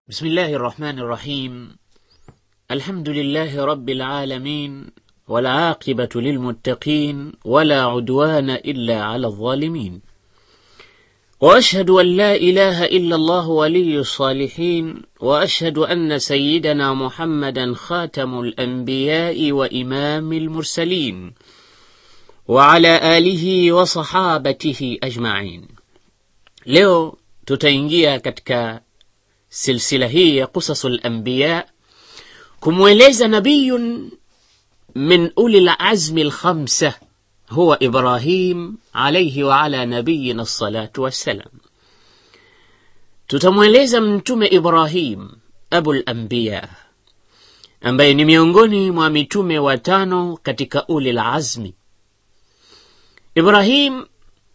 بسم الله الرحمن الرحيم. الحمد لله رب العالمين، والعاقبة للمتقين، ولا عدوان إلا على الظالمين. وأشهد أن لا إله إلا الله ولي الصالحين، وأشهد أن سيدنا محمدا خاتم الأنبياء وإمام المرسلين، وعلى آله وصحابته أجمعين. leo tutaingia katika silsila hii ya Qisasul Anbiya kumweleza nabiyun min ulil azmi al-khamsa huwa Ibrahim alayhi wa ala nabiyina as-salatu wassalam. Tutamweleza mtume Ibrahim abul anbiya ambaye ni miongoni mwa mitume watano katika ulil azmi. Ibrahim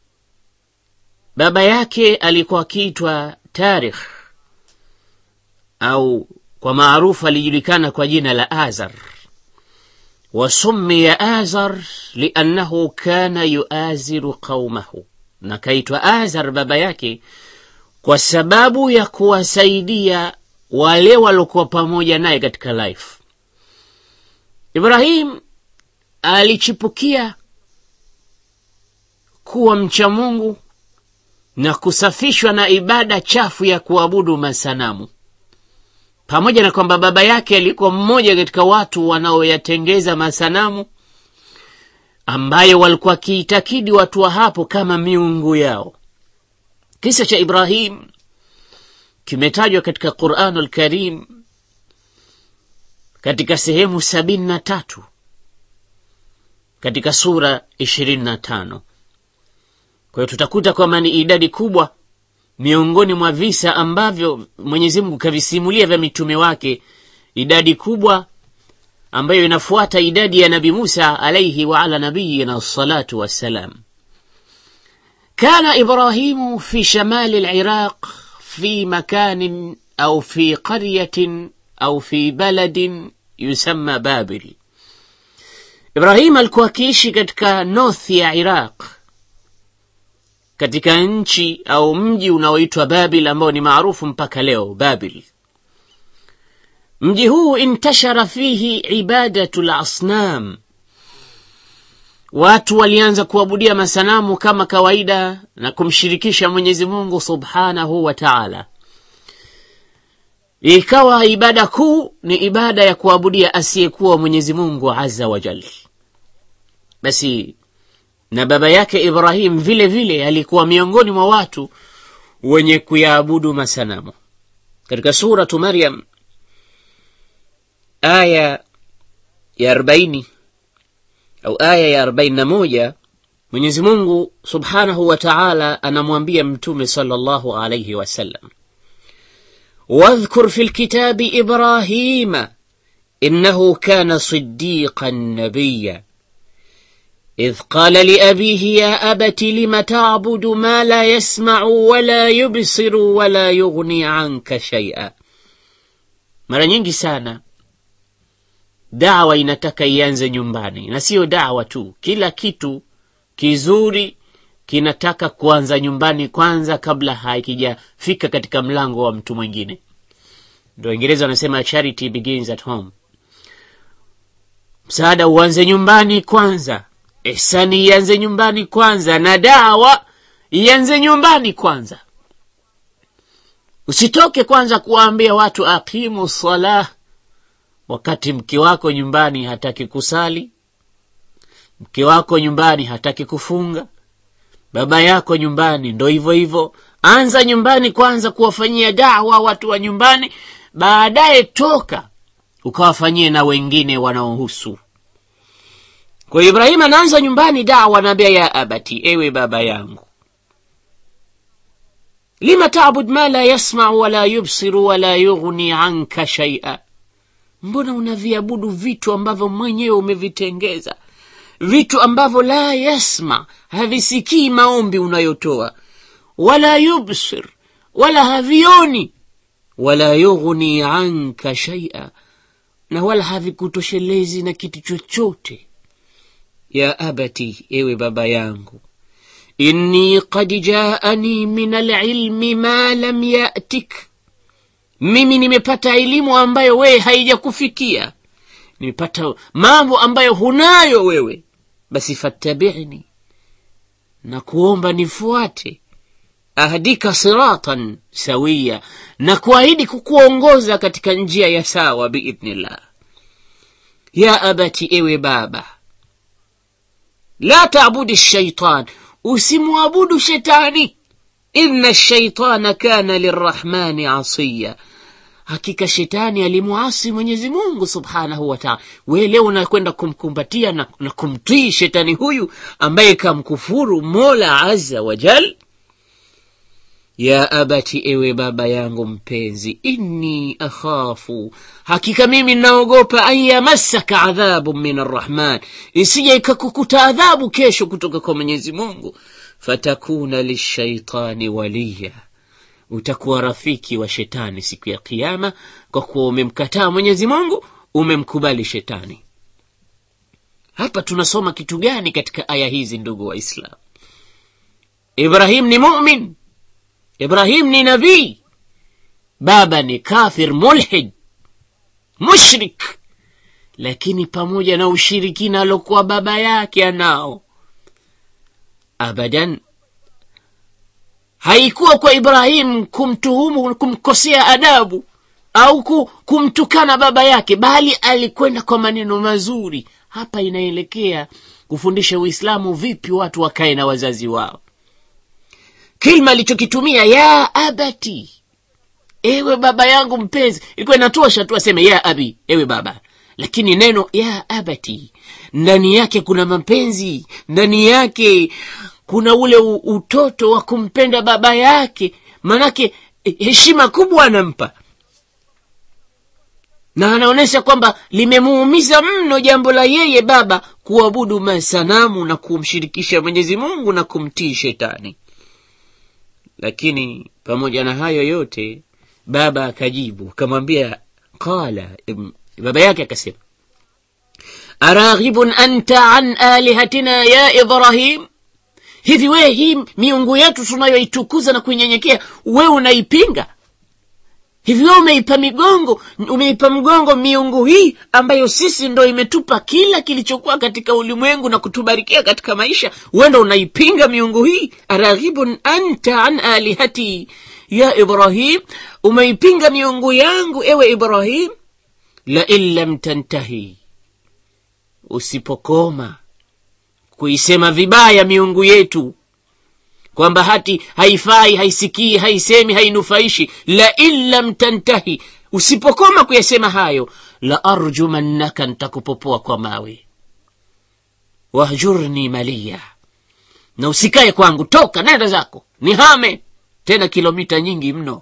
baba yake alikuwa akiitwa Tarikh au kwa maarufu alijulikana kwa jina la Azar. Wasummiya Azar liannahu kana yuaziru qaumahu, na kaitwa Azar baba yake kwa sababu ya kuwasaidia wale waliokuwa pamoja naye katika life. Ibrahim alichipukia kuwa mcha Mungu na kusafishwa na ibada chafu ya kuabudu masanamu. Pamoja na kwamba baba yake alikuwa mmoja katika watu wanaoyatengeza masanamu ambayo walikuwa kiitakidi watu wa hapo kama miungu yao. Kisa cha Ibrahim kimetajwa katika Qur'anul Karim katika sehemu 73 katika sura 25. Kwa hiyo tutakuta kwamba ni idadi kubwa miongoni mwa visa ambavyo Mwenyezi Mungu kavisimulia vya mitume wake, idadi kubwa ambayo inafuata idadi ya Nabii Musa alayhi wa ala nabiyina as-salatu wassalam. Kana Ibrahimu fi shamali al-Iraq fi makanin au fi qaryatin au fi baladin yusamma Babil. Ibrahim alikuwa akiishi katika north ya Iraq, katika nchi au mji unaoitwa Babil ambao ni maarufu mpaka leo Babil. Mji huu intashara fihi ibadatul asnam. Watu walianza kuabudia masanamu kama kawaida na kumshirikisha Mwenyezi Mungu Subhanahu wa Ta'ala. Ikawa ibada kuu ni ibada ya kuabudia asiyekuwa Mwenyezi Mungu Azza wa Jalla. Basi na baba yake Ibrahim vile vile alikuwa miongoni mwa watu wenye kuyaabudu masanamu. Katika sura Maryam aya ya 40 au aya ya 41, Mwenyezi Mungu Subhanahu wa Ta'ala anamwambia mtume sallallahu alayhi wasallam, wadhkur fil kitabi Ibrahima innahu kana siddiqan nabiyya إذ قال لأبيه يا أبت لم تعبد ما لا يسمع ولا يبصر ولا يغني عنك شيئا. Mara nyingi sana da'wa inataka ianze nyumbani, na sio da'wa tu, kila kitu kizuri kinataka kuanza nyumbani kwanza kabla haikijafika katika mlango wa mtu mwingine. Ndio Waingereza wanasema charity begins at home. Msaada uanze nyumbani kwanza, ihsani ianze nyumbani kwanza, na da'wa ianze nyumbani kwanza. Usitoke kwanza kuwaambia watu aqimu salah wakati mke wako nyumbani hataki kusali, mke wako nyumbani hataki kufunga, baba yako nyumbani ndo hivyo hivyo. Anza nyumbani kwanza kuwafanyia da'wa watu wa nyumbani, baadaye toka ukawafanyie na wengine wanaohusu. Kwa Ibrahim anaanza nyumbani da'wa, anaambia ya abati, ewe baba yangu, lima ta'bud ma la yasma'u wala yubsiru wala yughni anka shay'a. Mbona unaviabudu vitu ambavyo mwenyewe umevitengeza, vitu ambavyo la yasma, havisikii maombi unayotoa, wala yubsir, wala havioni, wala yughni anka shay'a, na wala havikutoshelezi na kitu chochote. Ya abati, ewe baba yangu, inni qad jaani min al-ilmi ma lam ya'tik, mimi nimepata elimu ambayo wewe haijakufikia, nimepata mambo ambayo hunayo wewe, basi fattabi'ni, na kuomba nifuate, ahdika siratan sawiya, na kuahidi kukuongoza katika njia ya sawa biidhnillah. Ya abati, ewe baba, la ta'budi ash-shaytan, usimwabudu shetani, inna ash-shaytana kana lirrahmani asiya, hakika shetani alimuasi Mwenyezi Mungu subhanahu wa ta'ala. Wewe leo unakwenda kumkumbatia na kumtii shetani huyu ambaye kamkufuru Mola azza wa jal. Ya abati, ewe baba yangu mpenzi, inni akhafu, hakika mimi naogopa, an yamassaka adhabu min arrahman, isije ikakukuta adhabu kesho kutoka kwa Mwenyezi Mungu, fatakuna lishaitani waliya, utakuwa rafiki wa shetani siku ya kiyama, kwa kuwa umemkataa Mwenyezi Mungu, umemkubali shetani. Hapa tunasoma kitu gani katika aya hizi, ndugu wa Islam? Ibrahim ni mu'min, Ibrahim ni nabii, baba ni kafir, mulhid, mushrik, lakini pamoja na ushirikina alokuwa baba yake anao, abadan haikuwa kwa Ibrahim kumtuhumu, kumkosea adabu au kumtukana baba yake, bali alikwenda kwa maneno mazuri. Hapa inaelekea kufundisha Uislamu vipi watu wakae na wazazi wao. Kilima alichokitumia ya abati, ewe baba yangu mpenzi, ilikuwa inatosha tu aseme ya abi, ewe baba, lakini neno ya abati ndani yake kuna mapenzi, ndani yake kuna ule utoto wa kumpenda baba yake, manake heshima kubwa anampa, na anaonesha kwamba limemuumiza mno jambo la yeye baba kuabudu masanamu na kumshirikisha Mwenyezi Mungu na kumtii shetani. Lakini pamoja na hayo yote, baba akajibu, akamwambia, qala, baba yake akasema, araghibun anta an alihatina ya Ibrahim, hivi wewe hii miungu yetu tunayoitukuza na kunyenyekea wewe unaipinga? Hivi wewe umeipa mgongo miungu hii ambayo sisi ndo imetupa kila kilichokuwa katika ulimwengu na kutubarikia katika maisha, wewe ndo unaipinga miungu hii? Araghibun anta an alihati ya Ibrahim, umeipinga miungu yangu ewe Ibrahim? La illam tantahi, usipokoma kuisema vibaya miungu yetu, kwamba hati haifai, haisikii, haisemi, hainufaishi, la illam tantahi, usipokoma kuyasema hayo, la arjumannaka, nitakupopoa kwa mawe, wahjurni maliya, na usikae kwangu, toka, nenda zako, nihame, tena kilomita nyingi mno.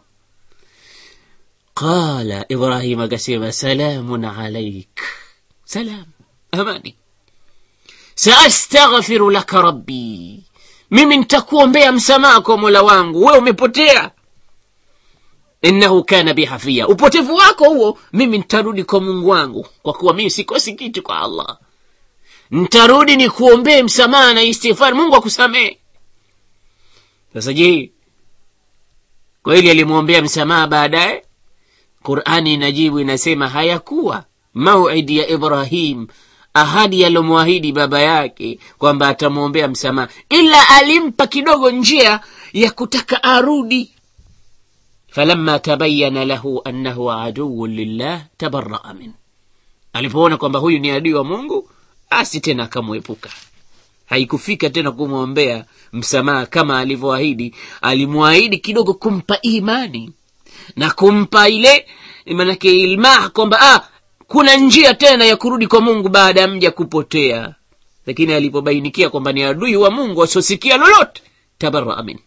Qala Ibrahim akasema, salamun alaik, salam, amani, saastaghfiru laka rabbi, mimi nitakuombea msamaha kwa Mola wangu, wewe umepotea, innahu kana bi hafiya, upotevu wako huo mimi nitarudi kwa Mungu wangu, kwa kuwa mimi sikosi kitu kwa Allah, nitarudi nikuombee msamaha na istighfar, Mungu akusamee. Sasa je, kweli alimuombea msamaha baadaye? Qur'ani inajibu, inasema hayakuwa mauidi ya Ibrahim, ahadi alomwahidi baba yake kwamba atamuombea msamaha, ila alimpa kidogo njia ya kutaka arudi. Falamma tabayyana lahu annahu aduwwun lillah tabarra'a min, alipoona kwamba huyu ni adui wa Mungu, asi tena akamwepuka. Haikufika tena kumwombea msamaha kama alivyoahidi. Alimuahidi kidogo kumpa imani na kumpa ile manake ilma kwamba kuna njia tena ya kurudi kwa Mungu baada ya mja kupotea. Lakini alipobainikia kwamba ni adui wa Mungu asosikia lolote, tabarra'a min.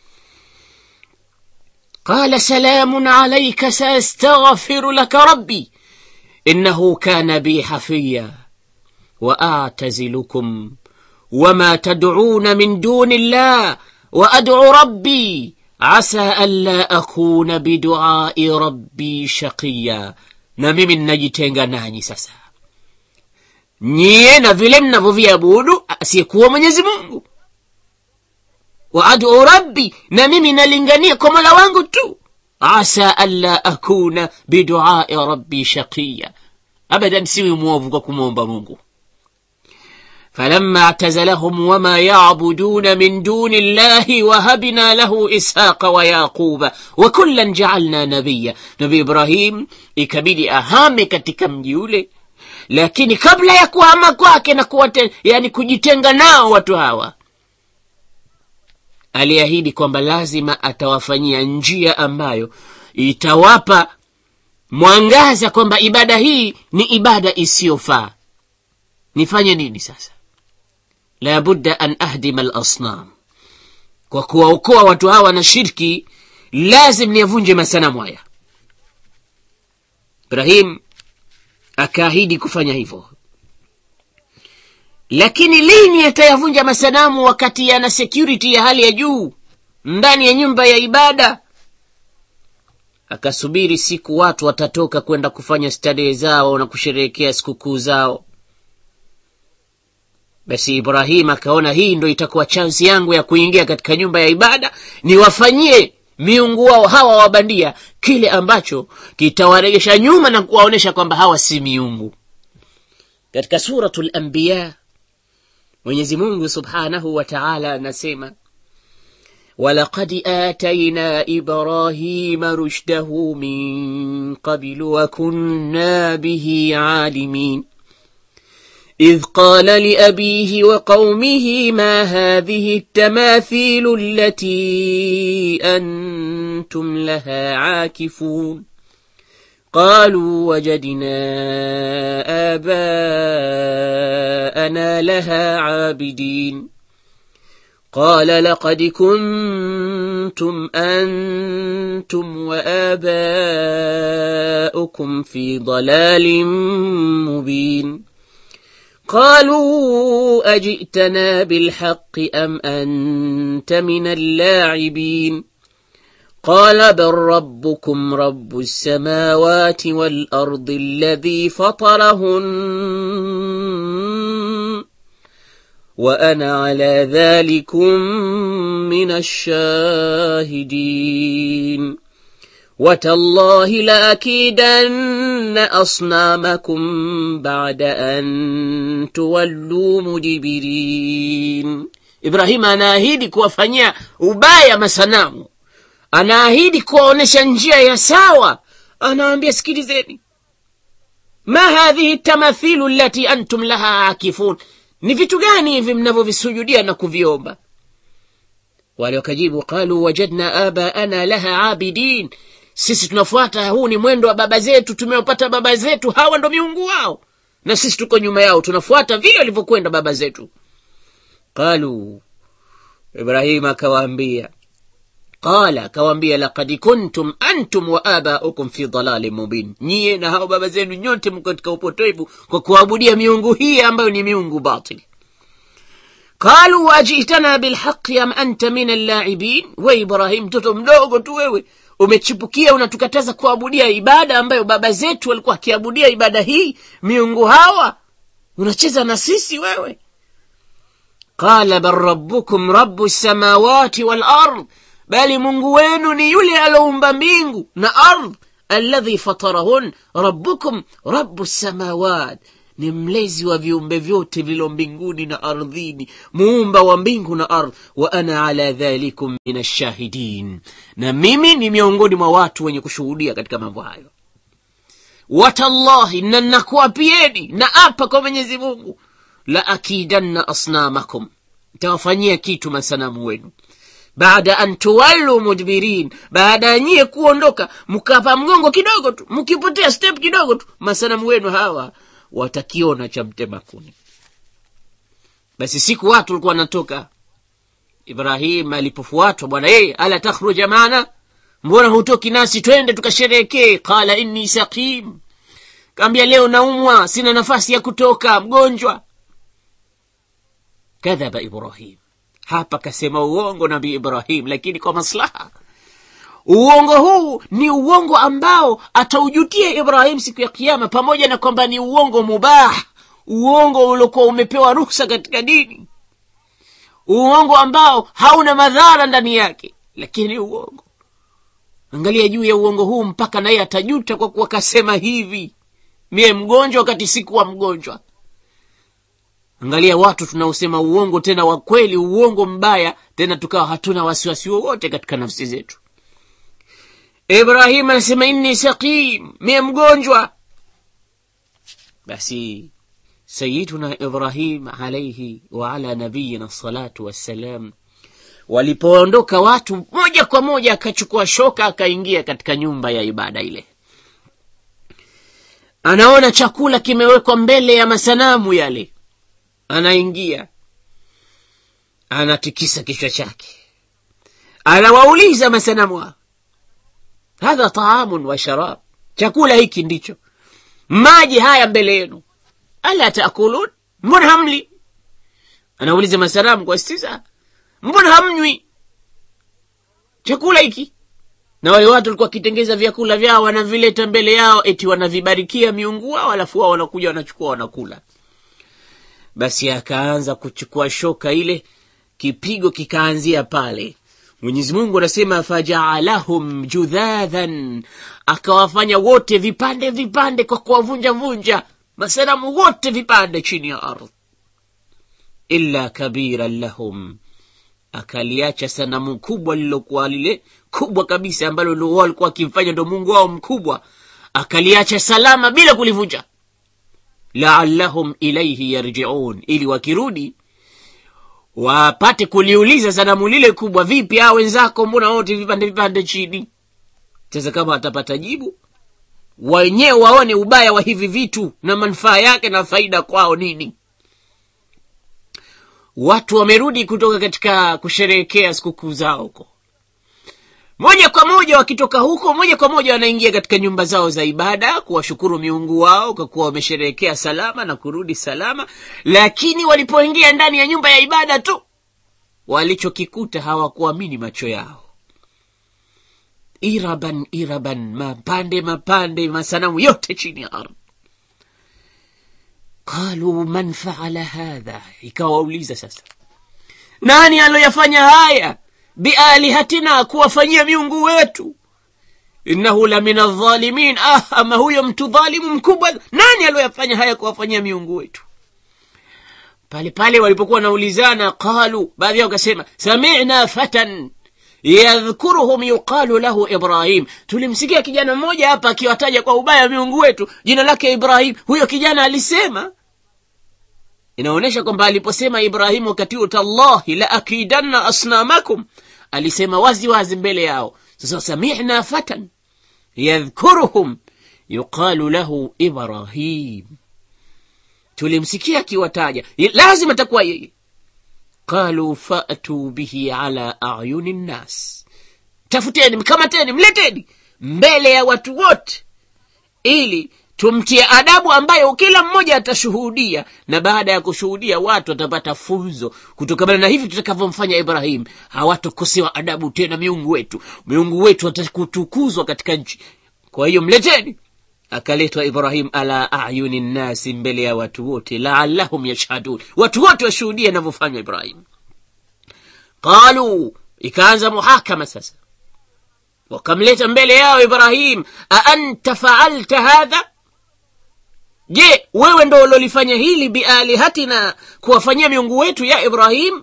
Qala salamun alayka saastaghfiru laka rabbi innahu kana bi hafiya wa a'tazilukum wama tad'un min duni Allah wa ad'u rabbi asa alla akuna bidu'ai rabbi shaqiya, na mimi ninajitenga nanyi sasa, nyie na vile mnavyoviabudu asiyekuwa Mwenyezi Mungu. Wa ad'u rabbi, na mimi nalingania kwa Mola wangu tu. asa alla akuna biduai rabbi shaqiya, abadan siwi muovu kwa kumuomba Mungu. فلما اعتزلهم وما يعبدون من دون الله وهبنا له إسحاق ويعقوب وكلا جعلنا نبيا. نبي إبراهيم ikabidi ahame katika mji ule, lakini kabla ya kuhama kwake na yani kujitenga nao watu hawa, aliahidi kwamba lazima atawafanyia njia ambayo itawapa mwangaza kwamba ibada hii ni ibada isiyofaa. Nifanye nini sasa? La budda an ahdima al-asnam, kwa kuwaokoa watu hawa na shirki lazim niyavunje masanamu haya. Ibrahim akaahidi kufanya hivyo, lakini lini atayavunja masanamu wakati yana security ya hali ya juu ndani ya nyumba ya ibada? Akasubiri siku watu watatoka kwenda kufanya starehe zao na kusherehekea sikukuu zao. Basi Ibrahim akaona hii ndio itakuwa chance yangu ya kuingia katika nyumba ya ibada, niwafanyie miungu wao hawa wabandia kile ambacho kitawarejesha nyuma na kuwaonesha kwamba hawa si miungu. Katika suratul Anbiya Mwenyezi Mungu Subhanahu wa Ta'ala anasema, وَلَقَدْ آتَيْنَا إِبْرَاهِيمَ رُشْدَهُ مِنْ قَبْلُ وَكُنَّا بِهِ عَالِمِينَ إذ قال لأبيه وقومه ما هذه التماثيل التي أنتم لها عاكفون قالوا وجدنا آباءنا لها عابدين قال لقد كنتم أنتم وآباؤكم في ضلال مبين قالوا أجئتنا بالحق أم أنت من اللاعبين قال بل ربكم رب السماوات والأرض الذي فطرهن وأنا على ذلكم من الشاهدين وتالله لأكيدن أصنامكم بعد أن تولوا مدبرين. Ibrahim anaahidi kuwafanyia ubaya masanamu, anaahidi kuwaonesha njia ya sawa. Anawaambia sikilizeni, ma hadhihi tamathilu allati antum laha akifun, ni vitu gani hivi mnavyovisujudia na kuviomba? Wale wakajibu, qalu wajadna abaana laha abidin, sisi tunafuata, huu ni mwendo wa baba zetu, tumewapata baba zetu, hawa ndo miungu wao na sisi tuko nyuma yao, tunafuata vile walivyokwenda baba zetu. Qalu, Ibrahim akawaambia, laqad kuntum antum wa abaukum fi dhalalin mubin, nyie na hao baba zenu nyote mko katika upotevu kwa kuabudia miungu hii ambayo ni miungu batili. Qalu wajitana bilhaqqi am anta min al-la'ibin, wa Ibrahim mtoto mdogo tu wewe umechipukia unatukataza kuabudia ibada ambayo baba zetu walikuwa kiabudia ibada hii, miungu hawa unacheza na sisi wewe? Qala bal rabbukum rabbus samawati wal ard, bali Mungu wenu ni yule aliyeumba mbingu na ardhi, alladhi fatarahun, rabbukum rabbus samawat, ni mlezi wa viumbe vyote vilo mbinguni na ardhini, muumba wa mbingu na ardhi. Wa ana ala dhalikum minash shahidin, na mimi ni miongoni mwa watu wenye kushuhudia katika mambo hayo. Watallahi, na nakuapieni na apa kwa Mwenyezi Mungu, la akidanna asnamakum, tawafanyia kitu masanamu wenu, baada an tuwallu mudbirin, baada nyie kuondoka mkapa mgongo kidogo tu, mkipotea step kidogo tu, masanamu wenu hawa watakiona cha mtema kuni. Basi siku watu walikuwa wanatoka, Ibrahim alipofuatwa, bwana ala takhruja maana, mbona hutoki nasi twende tukasherehekee? Qala inni saqim, kaambia leo naumwa, sina nafasi ya kutoka, mgonjwa. Kadhaba Ibrahim, hapa kasema uongo Nabii Ibrahim, lakini kwa maslaha. Uongo huu ni uongo ambao ataujutia Ibrahim siku ya kiyama, pamoja na kwamba ni uongo mubah, uongo uliokuwa umepewa ruhusa katika dini, uongo ambao hauna madhara ndani yake, lakini uongo. Angalia juu ya uongo huu mpaka naye atajuta kwa kuwa kasema hivi. Mie mgonjwa wakati sikuwa mgonjwa. Angalia watu tunaosema uongo tena wa kweli, uongo mbaya, tena tukawa hatuna wasiwasi wowote katika nafsi zetu. Ibrahim anasema inni saqim, mie mgonjwa. Basi Sayyiduna Ibrahim alayhi wa ala nabiyina salatu wassalam, walipoondoka watu, moja kwa moja akachukua shoka akaingia katika nyumba ya ibada ile. Anaona chakula kimewekwa mbele ya masanamu yale. Anaingia, anatikisa kichwa chake, anawauliza masanamu, hadha taamun wa sharab, chakula hiki ndicho, maji haya mbele yenu, ala taakulun, mbona hamli? Anauliza masanamu kwa istiza, mbona hamnywi chakula hiki? Na wale watu walikuwa kitengeza vyakula vyao wanavileta mbele yao eti wanavibarikia miungu wao, alafu wao wanakuja wanachukua wanakula. Basi akaanza kuchukua shoka ile, kipigo kikaanzia pale. Mwenyezi Mungu anasema faja'alahum judhadhan, akawafanya wote vipande vipande kwa kuwavunja vunja masanamu wote vipande chini ya ardhi. Illa kabiran lahum, akaliacha sanamu kubwa lilokuwa lile kubwa kabisa ambalo ndio walikuwa kimfanya ndo Mungu wao mkubwa, akaliacha salama bila kulivunja. La'allahum ilayhi yarji'un, ili wakirudi wapate kuliuliza sanamu lile kubwa, vipi hao wenzako mbona wote vipande vipande chini? Sasa kama atapata jibu, wenyewe waone ubaya wa hivi vitu na manufaa yake na faida kwao nini. Watu wamerudi kutoka katika kusherehekea sikukuu zao huko. Moja kwa moja wakitoka huko, moja kwa moja wanaingia katika nyumba zao za ibada kuwashukuru miungu wao kwa kuwa wamesherehekea salama na kurudi salama. Lakini walipoingia ndani ya nyumba ya ibada tu, walichokikuta hawakuamini macho yao. Iraban iraban, mapande mapande masanamu yote chini ya ardhi. Qalu man fa'ala hadha, ikawauliza sasa, nani aliyofanya haya bialihatina, kuwafanyia miungu wetu? Innahu la min adh-dhalimin, ama huyo mtu dhalimu mkubwa, nani aliyofanya haya kuwafanyia miungu wetu? Pale pale walipokuwa naulizana, qalu, baadhi yao wakasema sami'na fatan yadhkuruhum yuqalu lahu Ibrahim, tulimsikia kijana mmoja hapa akiwataja kwa ubaya miungu wetu, jina lake Ibrahim. Huyo kijana alisema, inaonesha kwamba aliposema Ibrahim wakati huo tallahi la akidanna asnamakum, alisema wazi wazi mbele yao. Sasa sami'na fatan yadhkuruhum yuqalu lahu Ibrahim, tulimsikia akiwataja, lazima atakuwa yeye. Qalu fa'tu bihi ala a'yuni nnas, tafuteni, mkamateni, mleteni mbele ya watu wote ili tumtie adabu ambayo kila mmoja atashuhudia, na baada ya kushuhudia watu watapata funzo kutokana na hivi tutakavyomfanya Ibrahim. Hawatokosewa adabu tena miungu wetu, miungu wetu watakutukuzwa katika nchi. Kwa hiyo mleteni. Akaletwa Ibrahim ala a'yuni nasi, mbele ya watu wote, la'allahum yashhadun, watu wote washuhudia anavyofanya Ibrahim. Qalu, ikaanza muhakama sasa, wakamleta mbele yao Ibrahim, a anta fa'alta hadha, je wewe ndo ulolifanya hili bialihatina, kuwafanyia miungu wetu ya Ibrahim?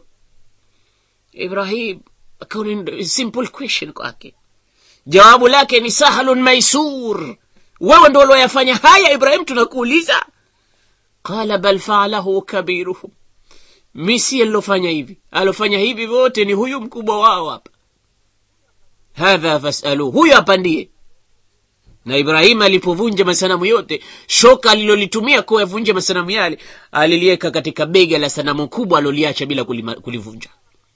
Ibrahim akaona simple question kwake, jawabu lake ni sahlun maisur, wewe ndo uliyafanya haya Ibrahim, tunakuuliza. Qala bal fa'alahu kabiruhum, misi alofanya hivi, alofanya hivi wote ni huyu mkubwa wao hapa. Hadha fas'alu, huyu hapa ndiye. Na Ibrahim alipovunja masanamu yote, shoka alilolitumia kuyavunja masanamu yale aliliweka katika bega la sanamu kubwa aloliacha bila kulivunja,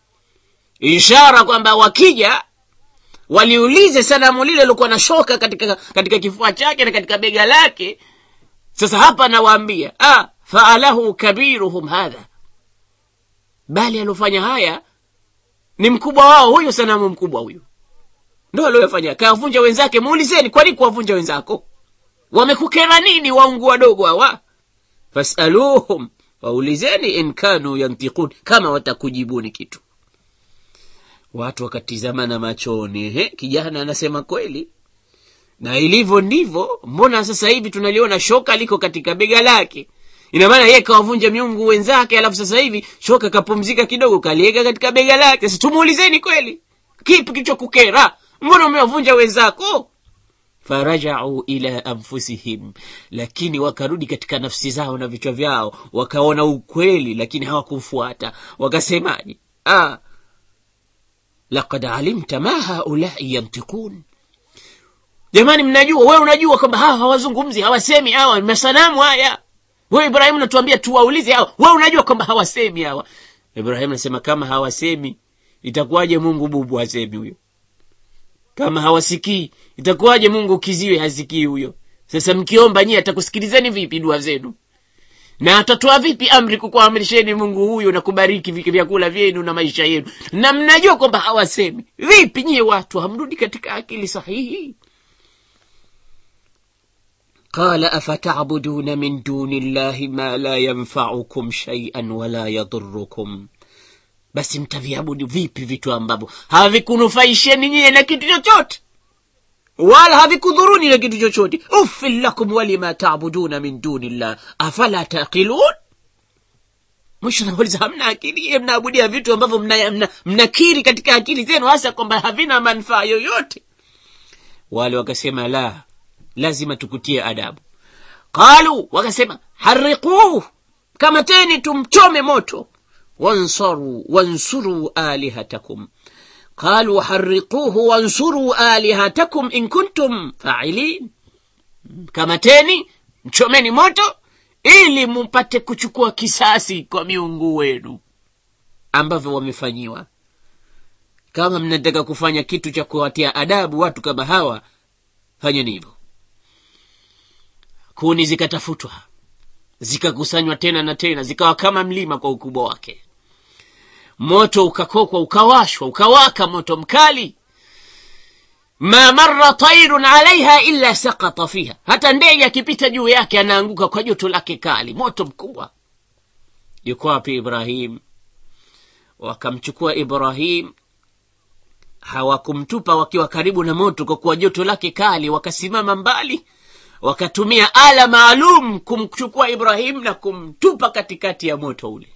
ishara kwamba wakija waliulize sanamu lile lilokuwa na shoka katika kifua chake na katika bega lake. Sasa hapa nawaambia, fa'alahu kabiruhum hadha, bali alofanya haya ni mkubwa wao, huyo sanamu mkubwa huyo ndio aliyofanya. Kavunja wenzake, muulizeni kwa nini kuwavunja wenzako? Wamekukera nini waungu wadogo hawa? Fasaluhum, waulizeni in kanu yantiqun, kama watakujibuni kitu. Watu wakatizamana machoni. Kijana anasema kweli. Na ilivyo ndivyo, mbona sasa hivi tunaliona shoka liko katika bega lake? Ina maana yeye kawavunja miungu wenzake, alafu sasa hivi shoka kapumzika kidogo kalieka katika bega lake. Sasa tumuulizeni kweli, kipi kilichokukera? Mbona umewavunja wenzako? Faraja'u ila anfusihim, lakini wakarudi katika nafsi zao na vichwa vyao, wakaona ukweli lakini hawakufuata. Wakasemaje? Laqad alimta ma haula'i yantiqun. Jamani, mnajua, wewe unajua kwamba hawa hawazungumzi, hawasemi, hawa masanamu haya. Wewe Ibrahim unatuambia tuwaulize hawa, wewe unajua kwamba hawasemi hawa. Ibrahim anasema kama hawasemi itakuwaje Mungu bubu asemi huyo? Kama hawasikii itakuwaje Mungu kiziwe hasikii huyo? Sasa mkiomba nyie atakusikilizeni vipi dua zenu? Na atatoa vipi amri kukuamrisheni Mungu huyo na kubariki vyakula vyenu na maisha yenu? Na mnajua kwamba hawasemi. Vipi nyie watu hamrudi katika akili sahihi? Qala afata'buduna min dunillahi ma la yanfa'ukum shay'an wa la yadurrukum. Basi mtaviabudu vipi vitu ambavyo havikunufaisheni nyie na kitu chochote, wala havikudhuruni na kitu chochote? Uffil lakum walima ta'buduna min dunillah afala taqilun. Mwisho nauliza, hamna akili? Mnaabudia vitu ambavyo mnakiri katika akili zenu hasa kwamba havina manufaa yoyote. Wale wakasema la, lazima tukutie adabu. Qalu, wakasema harriquhu, kama teni tumchome moto. wansuru alihatakum. Qalu harriquhu wansuru alihatakum in kuntum fa'ilin. Kama teni mchomeni moto ili mpate kuchukua kisasi kwa miungu wenu ambavyo wamefanyiwa. Kama mnataka kufanya kitu cha kuwatia adabu watu kama hawa, fanyeni hivyo. Kuni zikatafutwa, zikakusanywa tena na tena, zikawa kama mlima kwa ukubwa wake. Moto ukakokwa, ukawashwa, ukawaka moto mkali. Ma marra tayrun alaiha illa saqata fiha, hata ndege akipita juu yake anaanguka kwa joto lake kali. Moto mkubwa. Yuko wapi Ibrahim? Wakamchukua Ibrahim, hawakumtupa wakiwa karibu na moto kwa kuwa joto lake kali. Wakasimama mbali, wakatumia ala maalum kumchukua Ibrahim na kumtupa katikati ya moto ule.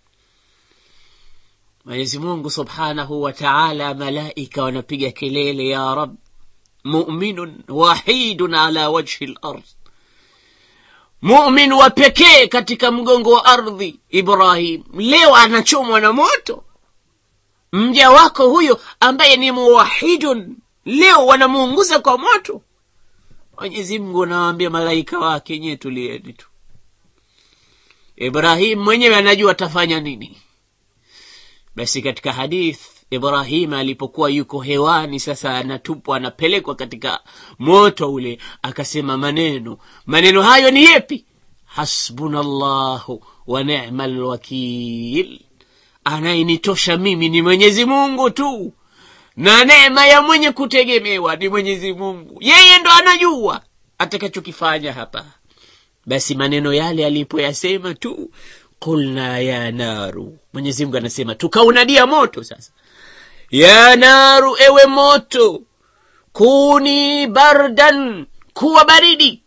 Mwenyezi Mungu Subhanahu wa Ta'ala, malaika wanapiga kelele, ya Rabb, mu'minun wahidun ala wajhi al-ard, mu'min wa pekee katika mgongo wa ardhi. Ibrahim leo anachomwa na moto. Mja wako huyo ambaye ni muwahidun leo wanamuunguza kwa moto. Mwenyezi Mungu anawaambia malaika wake, nyie tulieni tu. Ibrahim mwenyewe anajua atafanya nini. Basi katika hadith, Ibrahim alipokuwa yuko hewani sasa anatupwa, anapelekwa katika moto ule, akasema maneno hayo ni yepi? Hasbunallahu wa ni'mal wakil, anayenitosha mimi ni Mwenyezi Mungu tu, na neema ya mwenye kutegemewa ni Mwenyezi Mungu. Yeye ndo anajua atakachokifanya hapa. Basi maneno yale alipoyasema tu, qulna ya naru, Mwenyezi Mungu anasema tukaunadia moto sasa, ya naru, ewe moto, kuni bardan, kuwa baridi.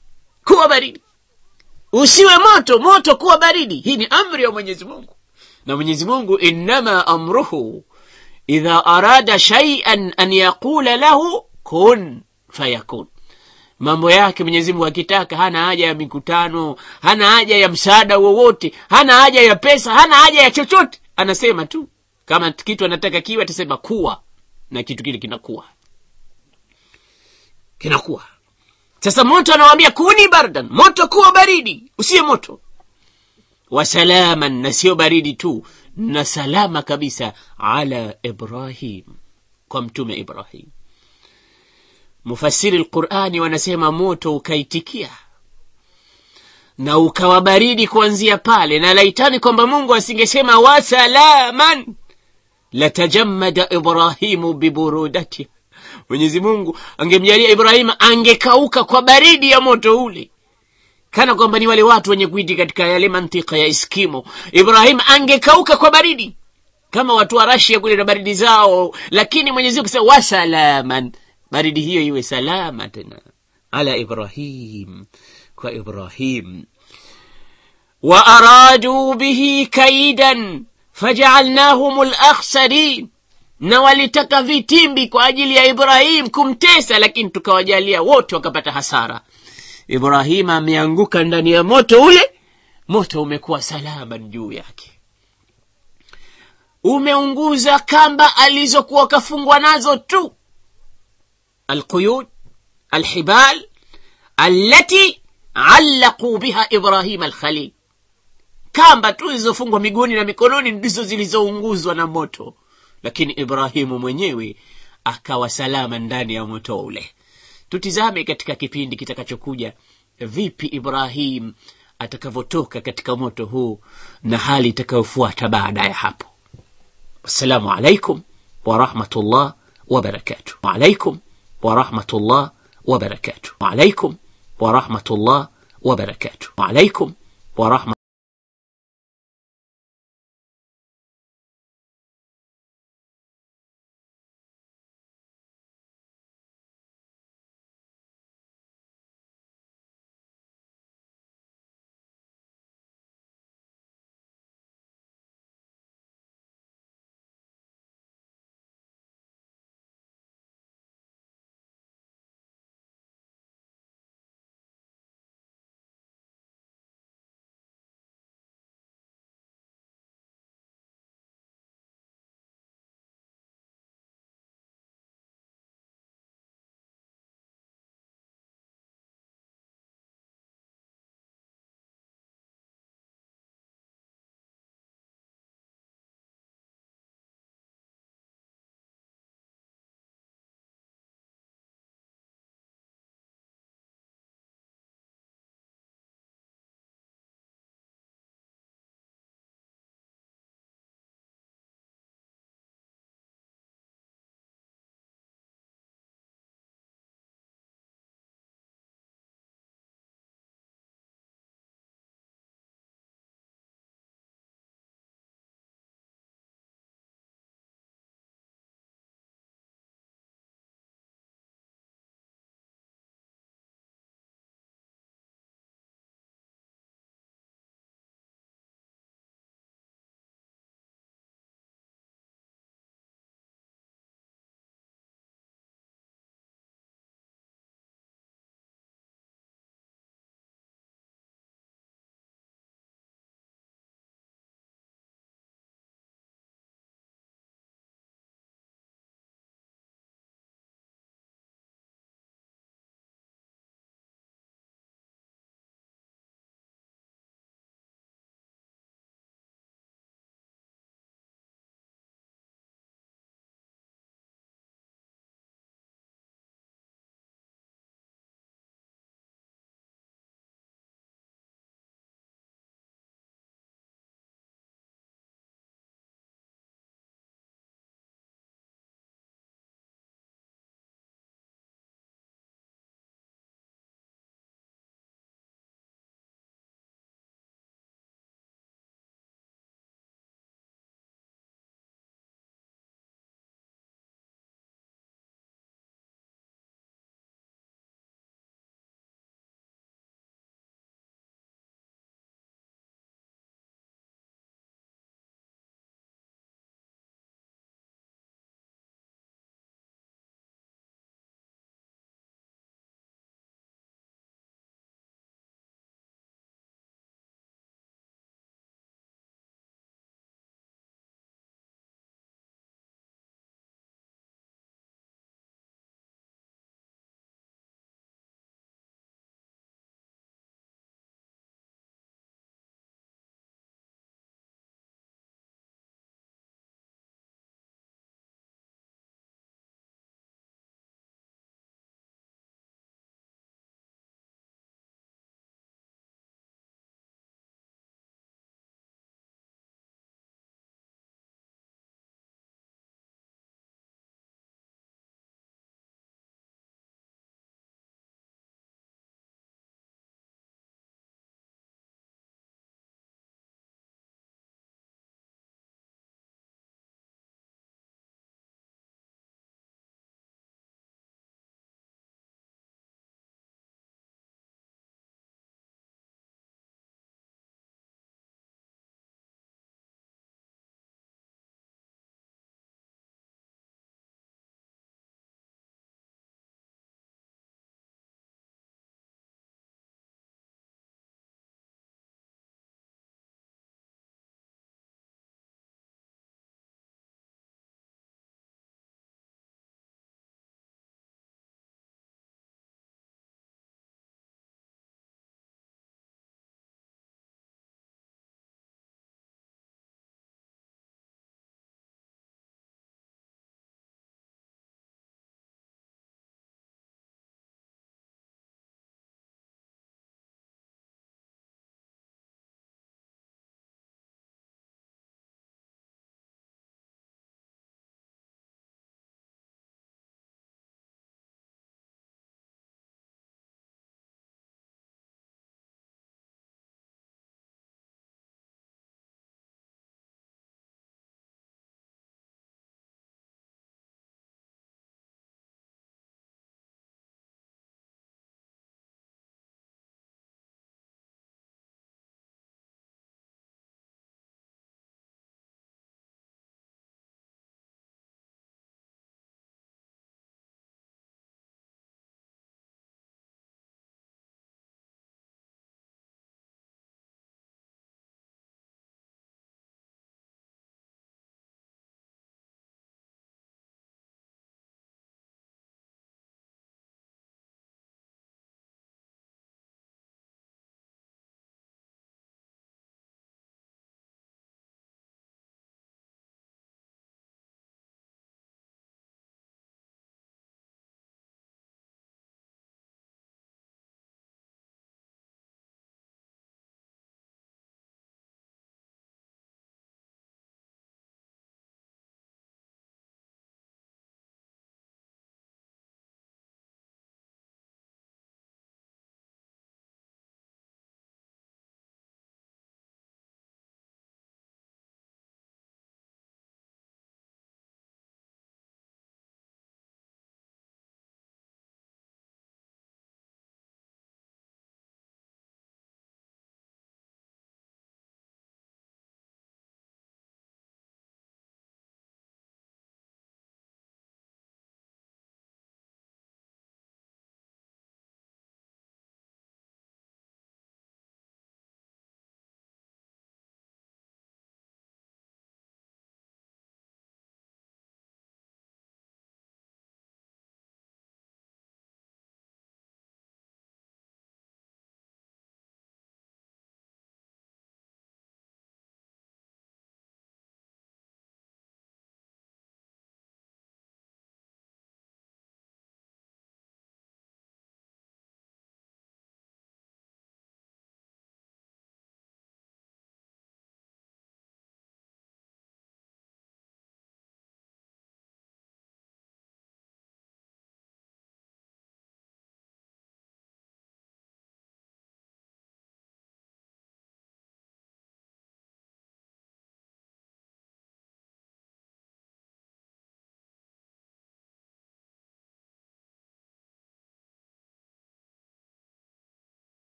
Usiwe moto kuwa baridi. Hii ni amri ya Mwenyezi Mungu. Na Mwenyezi Mungu, innama amruhu idha arada shay'an an yaqula lahu kun fayakun. Mambo yake Mwenyezi Mungu akitaka, hana haja ya mikutano, hana haja ya msaada wowote, hana haja ya pesa, hana haja ya chochote. Anasema tu kama kitu anataka kiwe, atasema kuwa, na kitu kile kinakuwa. Sasa moto anawaambia kuni bardan, moto kuwa baridi, usiye moto. Wasalaman, na sio baridi tu, na salama kabisa, ala Ibrahim, kwa mtume Ibrahim. Mufassiri al-Qur'ani wanasema moto ukaitikia na ukawa baridi kuanzia pale, na laitani kwamba Mungu asingesema wasalaman latajammada Ibrahimu biburudati. Mwenyezi Mungu angemjalia Ibrahim angekauka kwa baridi ya moto ule, kana kwamba ni wale watu wenye kuiti katika yale mantika ya Eskimo. Ibrahim angekauka kwa baridi. kama watu wa Russia kule na baridi zao, lakini Mwenyezi Mungu akasema wasalaman, baridi hiyo iwe salama tena ala Ibrahim, kwa Ibrahim. Wa aradu bihi kaidan faj'alnahum al-akhsarin, na walitaka vitimbi kwa ajili ya Ibrahim kumtesa, lakini tukawajalia wote wakapata hasara. Ibrahim ameanguka ndani ya moto ule, moto umekuwa salama juu yake, umeunguza kamba alizokuwa kafungwa nazo tu, alquyud alhibal allati allaqu biha Ibrahim alkhalil, kamba tu zilizofungwa miguuni na mikononi ndizo zilizounguzwa na moto, lakini Ibrahimu mwenyewe akawa salama ndani ya moto ule. Tutizame katika kipindi kitakachokuja vipi Ibrahim atakavotoka katika moto huu na hali itakayofuata baada ya hapo. Assalamu alaikum wa rahmatullah wa barakatuh. Wa alaikum wa rahmatullah wa barakatuh. Wa alaikum wa rahmatullah wa barakatuh. Wa alaikum wa rahmatullah